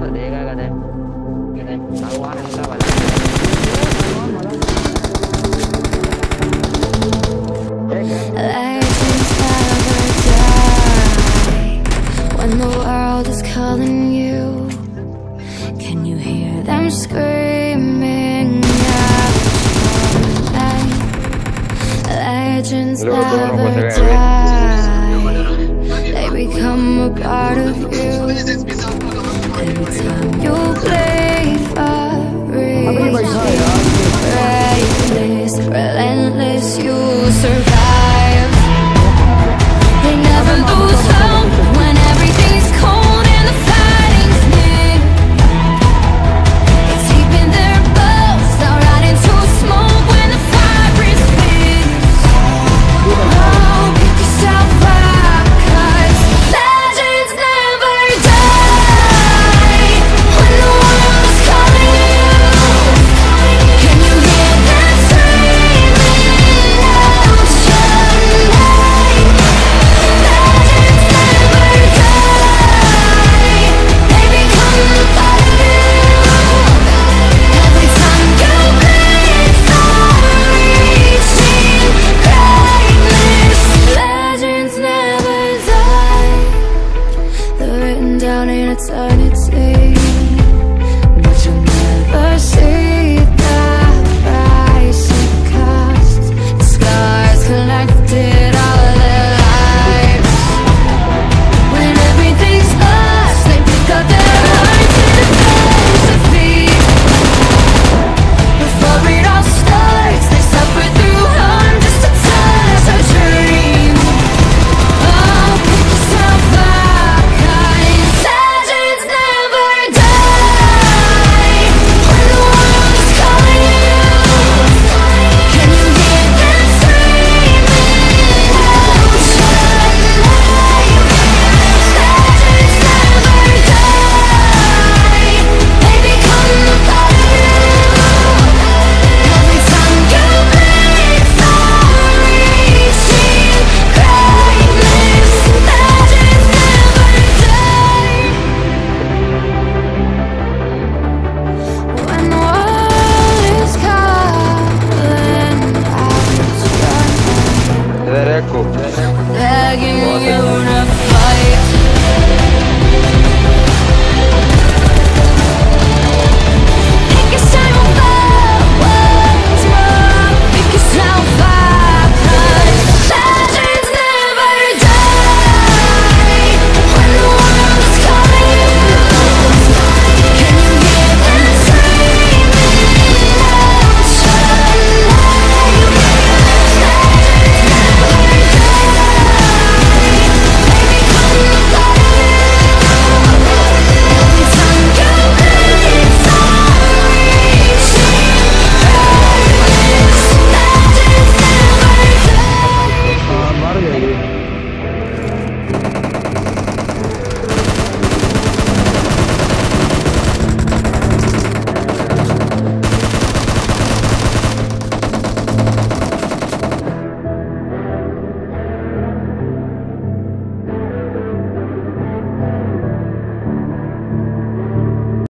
देगा कदे भगवान इनका भला Legends never die. When the world is calling you, can you hear them screaming out your name? Legends never die. They become a part of you. Every time you play for reaching greatness, relentless, you survive. They never lose hope when everything's cold and the fighting's near. It's deep in their bones, they'll ride into smoke when the fire is fierce. Oh, pick yourself up, 'cause legends never die. When the world is calling you, can you hear them screaming out your name? Legends never die. They become a part of you. Every time you bleed for reaching greatness, legends never die. They're written down in eternity.